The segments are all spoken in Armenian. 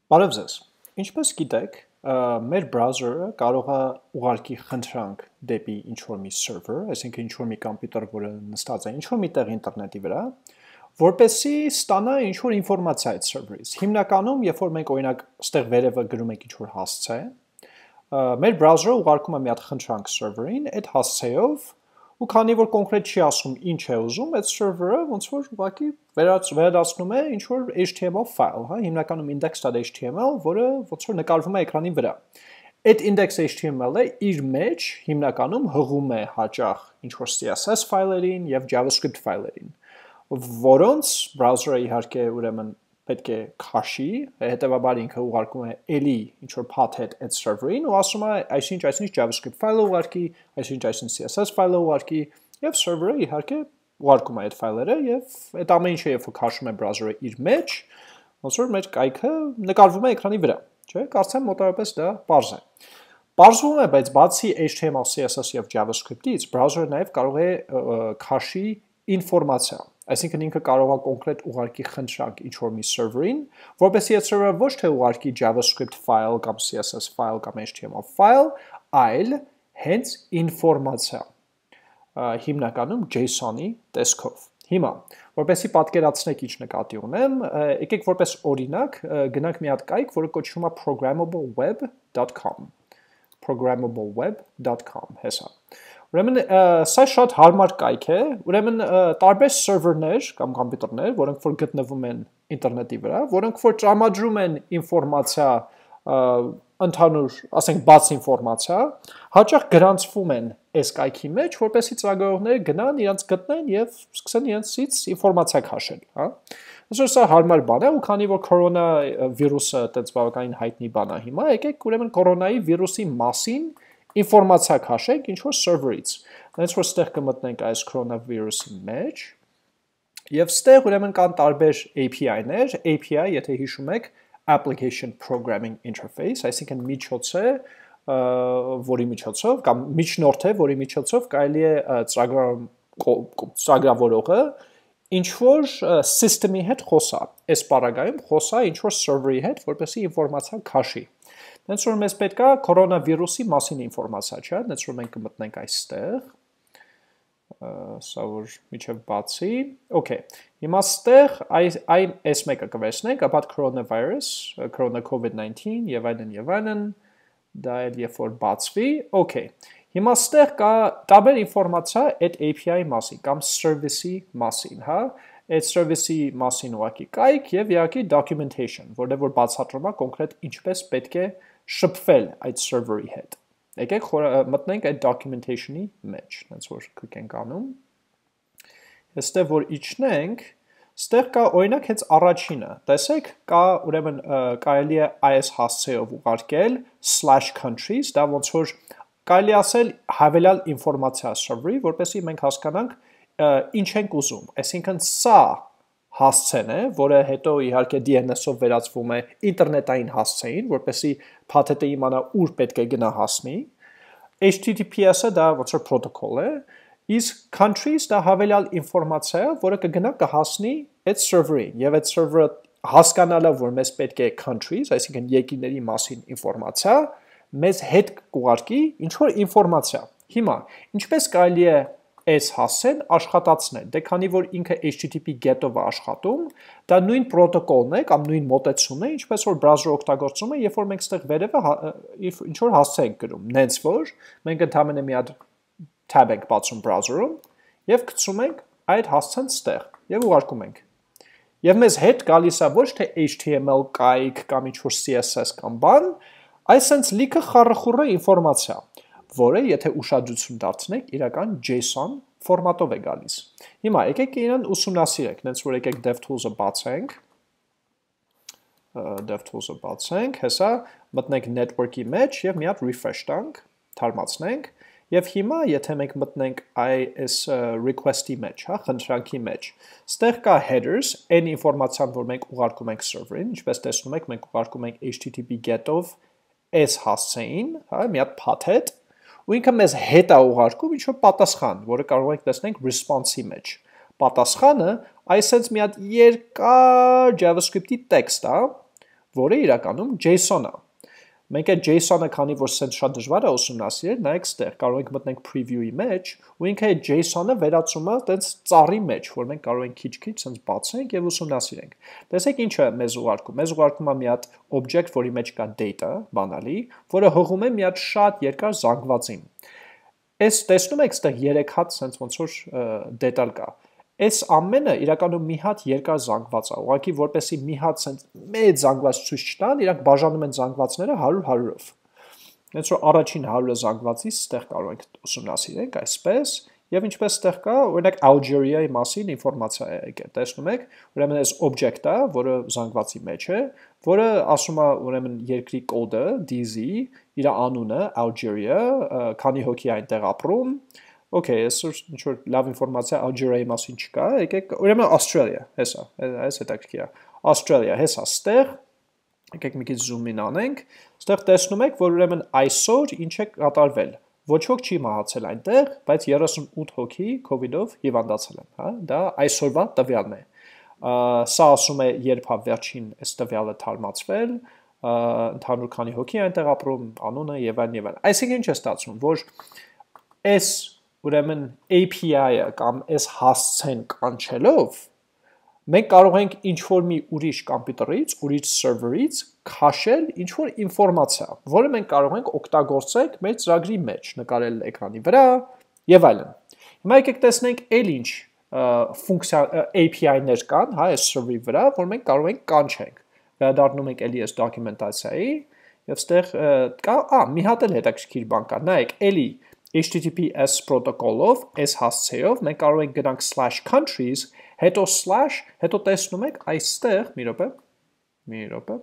Բարև ձեզ։ Ինչպես գիտեք, մեր browser-ը կարող է ուղարկի խնդրանք դեպի ինչ-որ մի server, այսինքն ինչ-որ մի կոմպյուտեր, որը նստած է ինչ-որ մի տեղ ինտերնետի վրա, որպեսզի ստանա ինչ-որ ինֆորմացիա այդ server-ից։ Հիմնականում, երբ որ մենք օրինակ ստեղ վերևը գրում ենք ինչ-որ հասցե, մեր browser-ը ուղարկում է մի հատ խնդրանք server-ին, այդ հասցեով ու քանի որ կոնկրետ չի ասում ինչ է ուզում, այդ server-ը ոնց որ ուղղակի վերադառնում է ինչ որ HTML file, հա, հիմնականում index.html, որը ոնց որ նկարվում է էկրանի վրա։ Այդ index.html-ը իր մեջ հիմնականում հղում է հաճախ ինչ որ CSS ֆայլերին եւ JavaScript ֆայլերին, որոնց browser-ը իհարկե ուրեմն պետք է քաշի, հետեւաբար ինքը ուղարկում է էլի ինչ որ path-հետ այդ server-ին ու ասում է այսինչ JavaScript ֆայլը ուղարկի, այսինչ CSS ֆայլը ուղարկի եւ server-ը իհարկե ուղարկում է այդ ֆայլերը եւ այդ ամեն ինչը երբ որ քաշում է browser-ը իր մեջ, ոնց որ մեր կայքը նկարվում է էկրանի վրա, չէ՞, կարծեմ մոտավորապես դա պարզ է։ Պարզվում է, բայց բացի HTML, CSS եւ JavaScript-ից, browser-ը նաեւ կարող է քաշի ինֆորմացիա, այսինքն ինքը կարող է կոնկրետ ուղարկի խնդրանք ինչ-որ մի server-ին, որպեսզի այդ server-ը ոչ թե ուղարկի JavaScript file կամ CSS file կամ HTML file, այլ հենց ինֆորմացիա, հիմնականում JSON-ի տեսքով։ Հիմա, որպեսզի պատկերացնեք ինչ նկատի ունեմ, եկեք որպես օրինակ գնանք մի հատ կայք, որը կոչվում է programmableweb.com, programmableweb.com, հեսա։ Ուրեմն սա շատ հարմար կայք է, ուրեմն տարբեր սերվերներ կամ կոմպյուտերներ, որոնք որ գտնվում են ինտերնետի վրա, որոնք որ տրամադրում են ինֆորմացիա, ընդհանուր, ասենք բաց ինֆորմացիա, հաճախ գրանցվում են այս կայքի մեջ, որպեսզի ծրագրավորները գնան, իրենց գտնեն եւ սկսեն իրենցից ինֆորմացիա քաշել, հա։ Այսօր սա հարմար բան է, ու քանի որ կորոնա վիրուսը այդպես բավականին հայտնի բան է հիմա, եկեք ուրեմն կորոնայի վիրուսի մասին ինֆորմացիա քաշենք ինչ որ server-ից։ Հենց որ ստեղ կմտնենք այս coronavirus-ի մեջ, եւ ստեղ ուրեմն կան տարբեր API-ներ, API, եթե հիշում եք, application programming interface, այսինքն միջոց է, որի միջոցով կամ միջնորդ է, որի միջոցով կարելի է ծրագրավորողը ինչ որ system-ի հետ խոսա։ Այս բaragայում խոսա ինչ որ server-ի հետ, որպեսզի ինֆորմացիա քաշի։ Հենց որ մեզ պետք է կորոնավիրուսի մասին ինֆորմացիա, չէ՞, հենց որ մենք կմտնենք այստեղ, սա որ միջև բացի, okay, հիմա ստեղ այս մեկը կվերցնենք, ապա coronavirus, corona COVID-19 եւ այլն, դա էլ երբ որ բացվի, okay, հիմա ստեղ կա տարբեր ինֆորմացիա այդ API-ի մասին կամ service-ի մասին, հա, այդ service-ի մասին ուղղակի կայք եւ իհարկե documentation, որտեղ որ բացատրում է կոնկրետ ինչպես պետք է շփվել այդ server-ի հետ։ Եկեք մտնենք այդ documentation-ի մեջ, հենց որ click ենք անում։ Այստեղ որ իջնենք, ստեղ կա օրինակ հենց առաջինը, տեսեք, կա ուրեմն կարելի է այս հասցեով ուղարկել /countries, դա ոնց որ կարելի ասել հավելյալ ինֆորմացիա server-ի, որպեսզի մենք հասկանանք ինչ ենք ուզում, այսինքն սա հասցեն է, որը հետո իհարկե DNS-ով վերածվում է ինտերնետային հասցեին, որպեսզի փաթեթը իմանա ուր պետք է գնա հասնի։ HTTPS-ը դա ոնց որ protocol է, իսկ countries դա հավելյալ ինֆորմացիա է, որը կգնա կհասնի այդ server-ին, եւ այդ server-ը հասկանալով, որ մեզ պետք է countries, այսինքն երկրների մասին ինֆորմացիա, մեզ հետ կուղարկի ինչ որ ինֆորմացիա։ Հիմա, ինչպես կարելի է այս հասցեն աշխատացնել, դե քանի որ ինքը HTTP GET-ով է աշխատում, դա նույն պրոտոկոլն է կամ նույն մոտեցումն է, ինչպես որ browser-ը օգտագործում է, երբ որ մենք ստեղ վերևը ինչ որ հասցե ենք գրում, նենց որ մենք ընդհանրապես մի հատ tab ենք բացում browser-ում եւ գցում ենք այդ հասցեն ստեղ եւ ուղարկում ենք։ Եվ մեզ հետ գալիս է ոչ թե HTML կայք կամ ինչ որ CSS կամ բան, այլ sense լիքը խառախուռը ինֆորմացիա, որը եթե ուշադրություն դարձնեք, իրական JSON ֆորմատով է գալիս։ Հիմա եկեք իրան ուսումնասիրենք, հենց որ եկեք DevTools-ը բացենք, հեսա մտնենք network-ի մեջ եւ մի հատ refresh տանք, թարմացնենք, եւ հիմա եթե մենք մտնենք այս request-ի մեջ, հա, խնդրանքի մեջ, ստեղ կա headers, այն ինֆորմացիան, որ մենք ուղարկում ենք server-ին, ինչպես տեսնում եք, մենք ուղարկում ենք HTTP GET-ով այս հասցեին, հա, մի հատ path-հետ, ու ինքը մեզ հետ է ուղարկում ինչ-որ պատասխան, որը կարող ենք տեսնենք response-ի մեջ։ Պատասխանը այսպես մի հատ երկար JavaScript-ի տեքստ է, որը իրականում JSON-ը։ Մենք այդ JSON-ը քանի որ սենց շատ դժվար է ուսումնասիրել, նայեք ստեղ կարող ենք մտնենք preview-ի մեջ ու ինքը այդ JSON-ը վերածում է տենց ծառի մեջ, որ մենք կարող ենք քիչ-քիչ սենց բացենք եւ ուսումնասիրենք։ Տեսեք ինչ է մեզ ուղարկում։ Մեզ ուղարկում է մի հատ object, որի մեջ կա data, բանալի, որը հղում է մի հատ շատ երկար զանգվածին։ Այս տեսնում եք ստեղ 3 հատ սենց ոնց որ դետալ կա։ Այս ամենը իրականում մի հատ երկար զանգված է, ուղղակի որպեսի մի հատ սենց մեծ զանգված ցույց չտան, իրանք բաժանում են զանգվածները 100-100-ով։ Հենց որ առաջին 100-ը զանգվածից ստեղ կարող ենք ուսումնասիրենք այսպես, եւ ինչպես ստեղ կա, օրինակ Algeria-ի մասին ինֆորմացիա է եկել, տեսնում եք, ուրեմն այս object-ը, որը զանգվածի մեջ է, որը ասում է ուրեմն երկրի կոդը, DZ, իր անունը Algeria, քանի հոգի է այնտեղ ապրում։ Okay, այսօր ինչ որ լավ ինֆորմացիա Algeria-ի մասին չկա, եկեք ուրեմն Australia, հեսա, այս հետաքրքիր է։ Australia, հեսա, ստեղ, եկեք մի քիչ zoom in անենք, ստեղ տեսնում եք, որ ուրեմն այսօր ինչ է կատարվել։ Ոչ ոք չի մահացել այնտեղ, բայց 38 հոգի COVID-ով հիվանդացել են, հա, դա այսօրվա տվյալն է։ Սա ասում է, երբ հա վերջին այս տվյալը թարմացվել, ընդհանուր քանի հոգի այնտեղ ապրում, անունը եւ այլն եւ այլն։ Այսինքն ինչ է ստացվում, որ այս ուրեմն API-ը կամ այս հասցեն կանչելով մենք կարող ենք ինչ-որ մի ուրիշ կոմպյուտերից, ուրիշ սերվերից քաշել ինչ-որ ինֆորմացիա, որը մենք կարող ենք օգտագործել մեր ծրագրի մեջ, նկարել էկրանի վրա եւ այլն։ Հիմա եկեք տեսնենք այլ ինչ ֆունկցիա API-ներ կան, հա, այս սերվերի վրա, որ մենք կարող ենք կանչենք։ Վերադառնում ենք էլի այս դոկումենտացիայի եւ ստեղ կա, մի հատ էլ հետաքրքիր բան կա, նայեք, էլի HTTPS պրոտոկոլով, այս հասցեով մենք կարող ենք գնանք /countries, հետո slash, հետո տեսնում եք այստեղ, մի րոպե,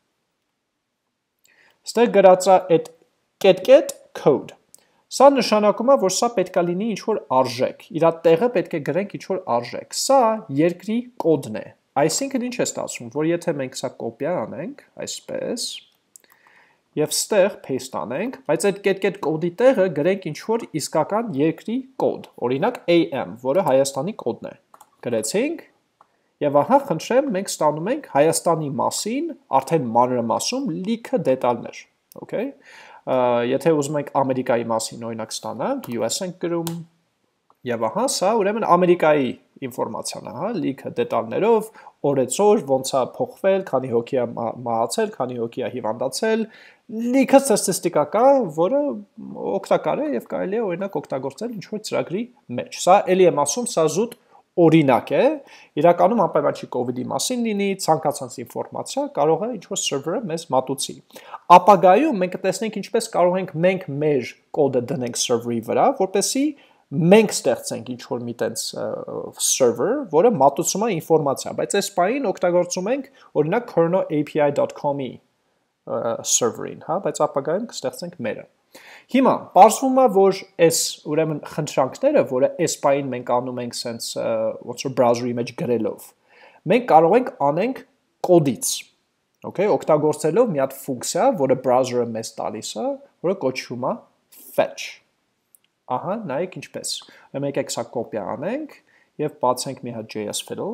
ստեղ գրած է այդ կետ code։ Սա նշանակում է, որ սա պետք է լինի ինչ-որ արժեք, իր տեղը պետք է գրենք ինչ-որ արժեք։ Սա երկրի կոդն է։ Այսինքն ինչ է ստացվում, որ եթե մենք սա կոպիա անենք, այսպես, եւ ստեղ paste անենք, բայց այդ կետ կոդի տեղը գրենք ինչ-որ իսկական երկրի կոդ, օրինակ AM, որը Հայաստանի կոդն է։ Գրեցինք, եւ ահա խնդրեմ, մենք ստանում ենք Հայաստանի մասին, արդեն մանրամասում լիքը դետալներ, okay? Եթե ուզում ենք Ամերիկայի մասին օրինակ ստանանք, US ենք գրում, եւ ահա սա ուրեմն Ամերիկայի ինֆորմացիան է, հա, լիքը դետալներով, օրեցօր, ոնց է փոխվել, քանի հոգի է մահացել, քանի հոգի է հիվանդացել, լիքը ստատիստիկա կա, որը օգտակար է եւ կարելի է օրինակ օգտագործել ինչ-որ ծրագրի մեջ։ Սա էլի եմ ասում, սա զուտ օրինակ է, իրականում անպայման չի COVID-ի մասին լինի, ցանկացած ինֆորմացիա կարող է ինչ-որ սերվերը մեզ մատուցի։ Ապագայում մենք կտեսնենք ինչպես կարող ենք մենք մեր կոդը դնենք սերվերի վրա, որպեսզի մենք ստեղծենք ինչ-որ մի տենց server, որը մատուցում է ինֆորմացիա, բայց այս պահին օգտագործում ենք օրինակ kernel.api.com-ի server-ին, հա, բայց ապագայում կստեղծենք մերը։ Հիմա, պարզվում է, որ այս ուրեմն խնդրանքները, որը այս պահին մենք անում ենք սենց ոնց որ browser-ի մեջ գրելով, մենք կարող ենք անենք կոդից, okay, օգտագործելով մի հատ ֆունկցիա, որը browser-ը մեզ տալիս է, որը կոչվում է fetch։ Ահա, նայեք ինչպես։ Ուրեմն եկեք սա կոպիա անենք եւ բացենք մի հատ JS fiddle։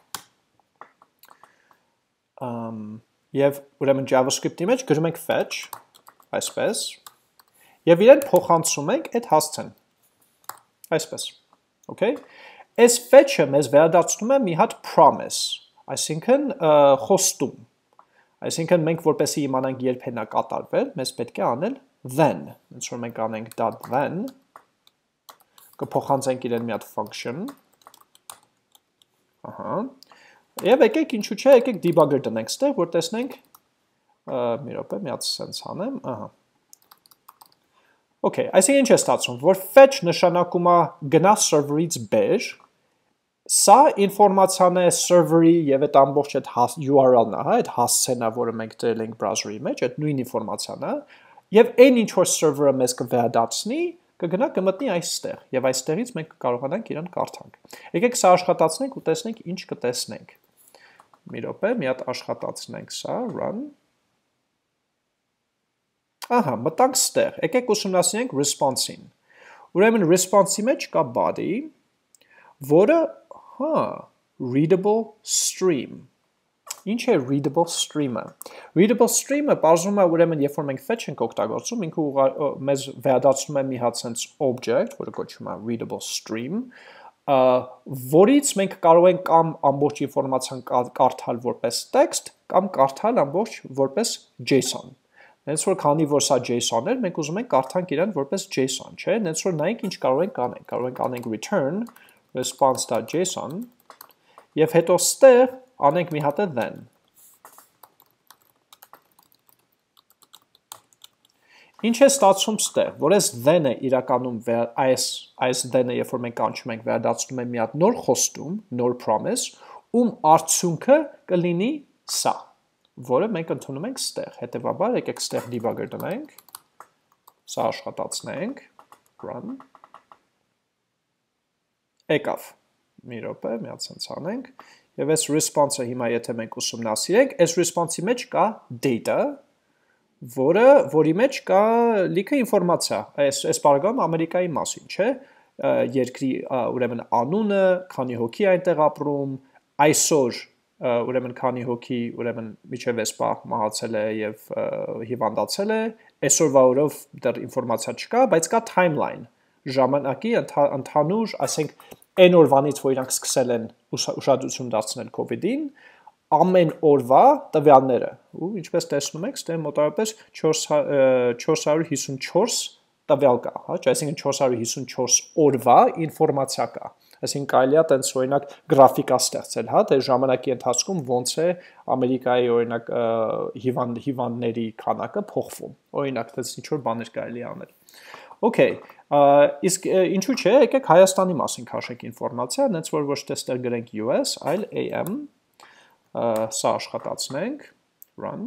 Եվ ուրեմն JavaScript-ի մեջ գրում ենք fetch, այսպես, եւ իրեն փոխանցում ենք այդ հասցեն, այսպես, okay? Այս fetch-ը մեզ վերադարձնում է մի հատ promise, այսինքն խոստում, այսինքն մենք որպեսզի իմանանք երբ հենա կատարվել, մեզ պետք է անել then, ոնց որ մենք անենք .then, կփոխանցենք իրեն մի հատ function, ահա, եւ եկեք ինչու՞ չէ, եկեք debugger դնենք ստեղ, որ տեսնենք, մի րոպե, մի հատ sense անեմ, ահա։ Okay, այսինքն ինչ է ստացվում, որ fetch նշանակում է գնա server-ից բեր, սա ինֆորմացիան է server-ի եւ այդ ամբողջ այդ URL-ն է, հա, այդ հասցենա, որը մենք դրել ենք browser-ի մեջ, այդ նույն ինֆորմացիան է, եւ այն ինչ որ server-ը մեզ կվերադարձնի, կգնա կմտնի այստեղ, եւ այստեղից մենք կարողանանք իրան կարդանք։ Եկեք սա աշխատացնենք ու տեսնենք ինչ կտեսնենք։ Մի րոպե, մի հատ աշխատացնենք սա, run։ Ահա, մտանք ստեղ, եկեք ուսումնասիրենք response-ին։ Ուրեմն response-ի մեջ կա body, որը, հա, readable stream։ Ինչ է readable stream-ը։ Readable stream-ը բարձում է ուրեմն երբ որ մենք fetch ենք օգտագործում, ինքը մեզ վերադարձնում է մի հատ sense object, որը կոչվում է readable stream, որից մենք կարող ենք կամ ամբողջ ինֆորմացիան կարդալ որպես text, կամ կարդալ ամբողջ որպես JSON։ Հենց որ քանի որ սա JSON-էր, մենք ուզում ենք կարդանք իրան որպես JSON, չէ՞։ Հենց որ նայենք ինչ կարող ենք անենք։ Կարող ենք անենք return response.json եւ հետո ստեղ անենք մի հատ է then։ Ինչ է ստացվում ստեղ, որ այս then-ը իրականում այս then-ը երբ որ մենք կանչում ենք վերադարձնում է մի հատ նոր խոստում, նոր promise, ում արդյունքը կլինի սա, որը մենք ընդունում ենք ստեղ։ Հետևաբար եկեք ստեղ debugger դնենք, սա աշխատացնենք, run։ Եկավ, մի րոպե, մի հատ sense անենք, եւ այս response-ը հիմա եթե մենք ուսումնասիրենք, այս response-ի մեջ կա data, որի մեջ կա լիքը ինֆորմացիա, այս բaragam Ամերիկայի մասին, չէ, երկրի ուրեմն անունը, քանի հոգի այնտեղ ապրում, այսօր ուրեմն քանի հոգի ուրեմն միջև այս պահ մահացել է եւ հիվանդացել է, այսօրվա օրով դեռ ինֆորմացիա չկա, բայց կա timeline, ժամանակի ընդհանուր, ասենք այն օրվանից, որ իրանք սկսել են ուշադրություն դարձնել COVID-ին, ամեն օրվա տվյալները, ու ինչպես տեսնում եք, ստե մոտավորապես 454 տվյալ կա, հա, այսինքն 454 օրվա ինֆորմացիա կա, այսինքն կարելի է տենց օրինակ գրաֆիկա ստեղծել, հա, թե ժամանակի ընթացքում ոնց է Ամերիկայի օրինակ հիվանդների քանակը փոխվում, օրինակ տենց ինչ-որ բաներ կարելի է անել։ Okay, իսկ ինչու՞ չէ, եկեք Հայաստանի մասին քաշենք ինֆորմացիա, հենց որ ոչ թե ստեղ գրենք US, այլ AM, սա աշխատացնենք, run։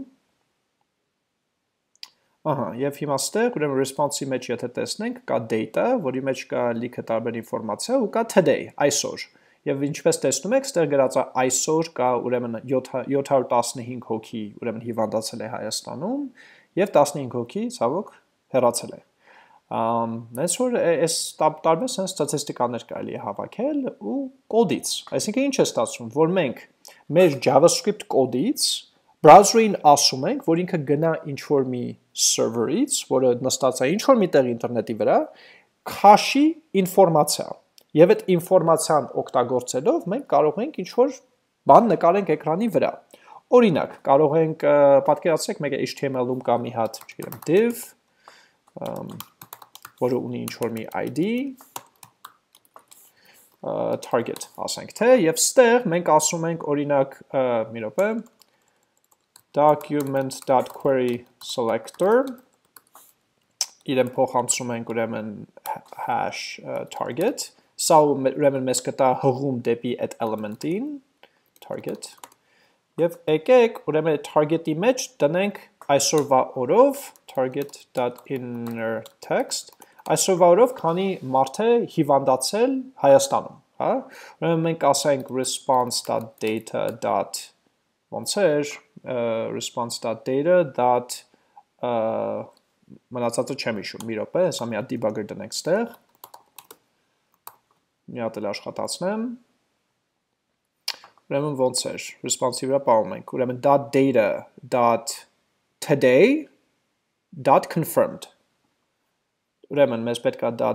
Ահա, եւ հիմա ստեղ ուրեմն response-ի մեջ եթե տեսնենք, կա data, որի մեջ կա լիքը տարբեր ինֆորմացիա ու կա today, այսօր։ Եվ ինչպես տեսնում եք, ստեղ գրած է այսօր կա ուրեմն 715 հոգի ուրեմն հիվանդացել է Հայաստանում եւ 15 հոգի ցավոք հեռացել է։ Հենց որ այս տարբեր sense ստատիստիկաներ կարելի է հավաքել ու կոդից, այսինքն ինչ է ստացվում, որ մենք մեր JavaScript կոդից browser-ին ասում ենք, որ ինքը գնա ինչ-որ մի server-ից, որը նստած է ինչ-որ մի տեղ ինտերնետի վրա, քաշի ինֆորմացիա, եւ այդ ինֆորմացիան օգտագործելով մենք կարող ենք ինչ-որ բան նկարենք էկրանի վրա։ Օրինակ, կարող ենք պատկերացրեք, մեկ HTML-ում կա մի հատ, չգիտեմ, div, որը ունի ինչ-որ մի ID, target ասենք թե, եւ ստեղ մենք ասում ենք օրինակ, մի րոպե, document.query selector, իրեն փոխանցում ենք ուրեմն hash target, սա ուրեմն մեզ կտա հղում դեպի այդ element-ին, target, եւ եկեք ուրեմն target-ի մեջ դնենք այսօրվա օրով, target.inner text, այսօրվա օրով քանի մարդ է հիվանդացել Հայաստանում, հա, ուրեմն մենք ասենք response.data. Ոնց էր, response.data. Մնացածը չեմ հիշում, մի րոպե, հեսա մի հատ debugger դնենք ստեղ, մի հատ էլ աշխատացնեմ, ուրեմն ոնց էր, response-ի վրա պահում ենք, ուրեմն .data.today.confirmed, ուրեմն մեզ պետք է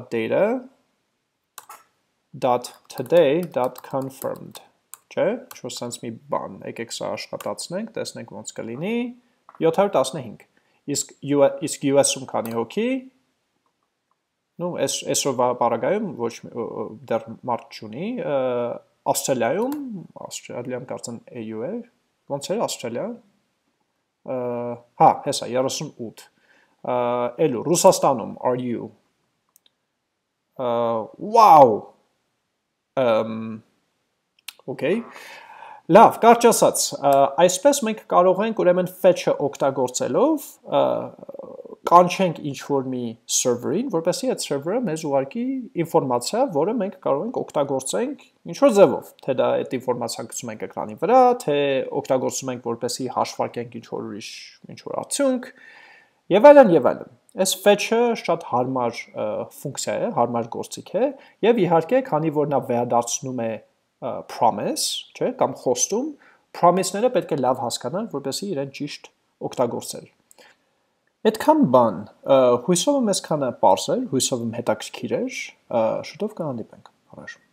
.data.today.confirmed, չէ, ինչ-որ սենց մի բան, եկեք սա աշխատացնենք, տեսնենք ոնց կլինի, 715, իսկ US-ում քանի հոգի, նու, այսօրվա պարագայում ոչ դեռ մարդ չունի, Ավստրալիայում, Ավստրալիան կարծեն AU էր, ոնց էր Ավստրալիա, հա, հեսա, 38, էլու, Ռուսաստանում, RU, wow, Okay. Լավ, կարճ ասած, այսպես մենք կարող ենք ուրեմն fetch-ը օգտագործելով կանչենք ինչ-որ մի server-ին, որպեսզի այդ server-ը մեզ ուղարկի ինֆորմացիա, որը մենք կարող ենք օգտագործենք ինչ-որ ձևով, թե դա այդ ինֆորմացիան գցում ենք էկրանի վրա, թե օգտագործում ենք որպեսզի հաշվարկենք ինչ-որ ուրիշ ինչ-որ արդյունք, եւ այլն եւ այլն։ Այս fetch-ը շատ հարմար ֆունկցիա է, հարմար գործիք է, եւ իհարկե, քանի որ նա վերադարձնում է promise, չէ, կամ խոստում, promise-ները պետք է լավ հասկանալ, որպեսզի իրեն ճիշտ օգտագործել։ Այդքան բան, հույսով եմ այսքանը պարզ էր, հույսով եմ հետաքրքիր էր, շուտով կհանդիպենք, առաջ